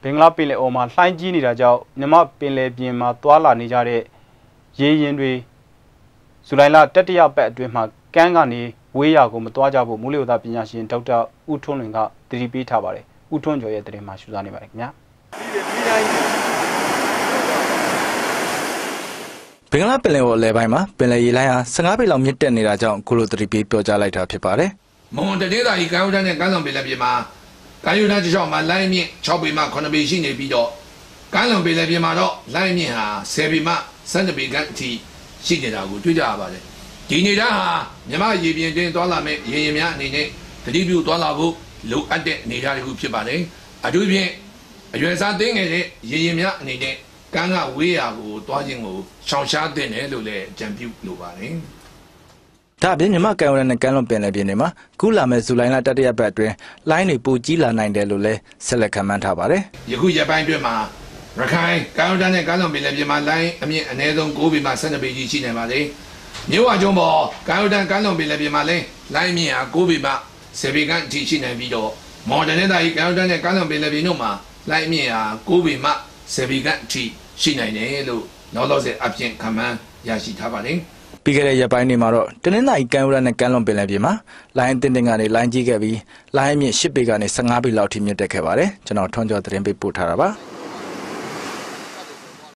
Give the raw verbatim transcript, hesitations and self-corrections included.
င်္ဂလားပင်လယ်အော်မှာလှိုင်းကြီးနေတာကြောင့်မြမပင်လယ်ပြင်မှာသွာလာနေကြတဲ့ရေရင်တွေဇူလိုင်လတတိယပတ်အတွင်းမှာကမ်းကနေဝေးရာကိုမသွားကြဖို့မိုးလေဝသပညာရှင်ဒေါက်တာဦးထွန်းလွင်ကသတိပေးထားပါတယ်ဦးထွန်းကျော်ရဲ့သတင်းမှာရှုစားနေပါတယ်ခင်ဗျာဘင်္ဂလားပင်လယ်အော်အလဲပိုင်းမှာပင်လယ်ရေလိုင်းဟာဆယ့်ငါးပေလောက်မြင့်တက်နေတာကြောင့်ခုလိုသတိပေးပြောကြားလိုက်တာဖြစ်ပါတယ်မွန်တဒေသကြီးကမ်းရိုးတန်းနဲ့ကမ်းလွန်ပင်လယ်ပြင်မှာကမ်းရိုးတန်းတစ်လျှောက်မှာလိုင်းမြင့်၆ပေမှခုနှစ်ပေရှိနေပြီးတော့ကမ်းလွန်ပင်လယ်ပြင်မှာတော့လိုင်းမြင့်ဟာဆယ်ပေမှဆယ်နှစ်ပေခန့်အထိရှိနေတာကိုတွေ့ကြရပါတယ်ဒီနေတာဟာမြမရေပြင်တွင်သွားလာမဲ့ရေရင်များအနေနဲ့တတိပြုသွားလာဖို့လိုအပ်တဲ့အနေအထားတစ်ခုဖြစ်ပါတယ်အထူးဖြင့်အရွယ်စားသိငယ်တဲ့ရေရင်များအနေနဲ့ကမ်းကဝေးရာကိုသွားခြင်းကိုရှောင်ရှားသင့်တယ်လို့လည်းကြံပြုလိုပါတယ်ဒါအပြင်မြမကမ်းရိုးတန်းနဲ့ကမ်းလွန်ပင်လယ်ပြင်တွေမှာခုလာမဲ့ဇူလိုင်လတတိယပတ်အတွင်းလိုင်းတွေပိုကြီးလာနိုင်တယ်လို့လည်းဆက်လက်ခန့်မှန်းထားပါတယ်ယခုရက်ပိုင်းအတွင်းမှာရခိုင်ကမ်းရိုးတန်းနဲ့ကမ်းလွန်ပင်လယ်ပြင်မှာလိုင်းအမြင့်အနည်းဆုံး၉ပေမှဆယ်နှစ်ပေကြီးရှိနေပါတယ်မြို့ဝကျွန်းပေါ်ကမ်းရိုးတန်းကမ်းလွန်ပင်လယ်ပြင်မှာလည်းလိုင်းမြင့်ဟာ၉ပေမှဆယ်ပေခန့်အထိရှိနေပြီးတော့မော်ဒန်နဲ့တာကြီးကမ်းရိုးတန်းနဲ့ကမ်းလွန်ပင်လယ်ပြင်တို့မှာလိုင်းမြင့်ဟာ၉ပေမှဆယ်ပေခန့်အထိရှိနိုင်တယ်လို့နောက်တော့ဆက်အပြင်ခန့်မှန်းရရှိထားပါတယ်ပြီးခဲ့တဲ့ရက်ပိုင်းတွေမှာတော့တနင်္လာရီကမ်းရိုးတန်းနဲ့ကမ်းလွန်ပင်လယ်ပြင်မှာလိုင်းအတင်းတင်းကနေလိုင်းကြီးခဲ့ပြီးလိုင်းအမြင့်၈ပေကနေဆယ့်ငါးပေလောက်ထိမြင့်တက်ခဲ့ပါတယ်ကျွန်တော်ထွန်းကျော်သတင်းပေးပို့ထားတာပါ